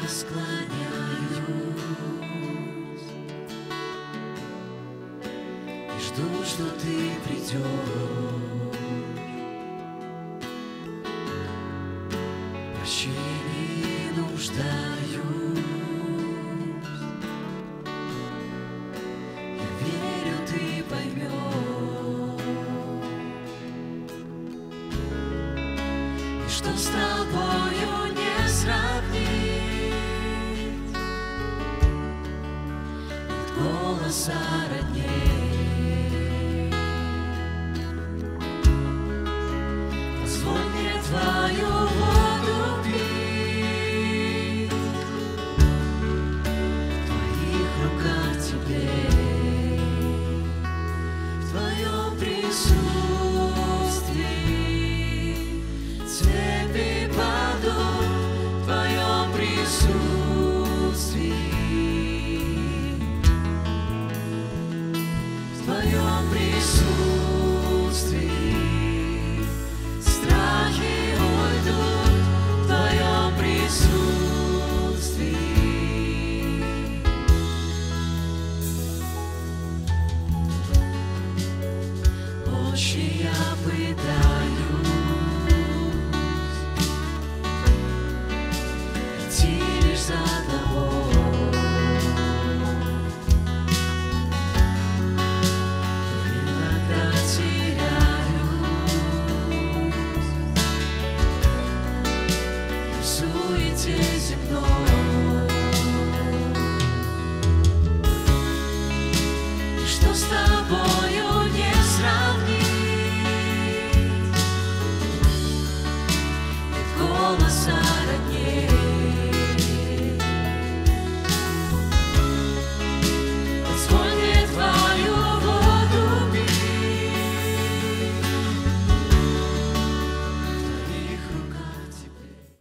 склоняюсь и жду, что ты придешь. Прощения нуждаюсь, я верю, ты поймешь, и что с тобою не сравнить. Нет голоса родней. Позволь мне твою воду пить, в твоих руках теплей, в твоем присутствии цепи падут, в твоем присутствии, в твоем присутствии страхи уйдут, в твоем присутствии. Отче, я пытаюсь идти лишь за тобой, иногда теряюсь в суете земной. И что с тобою не сравнить. Нет голоса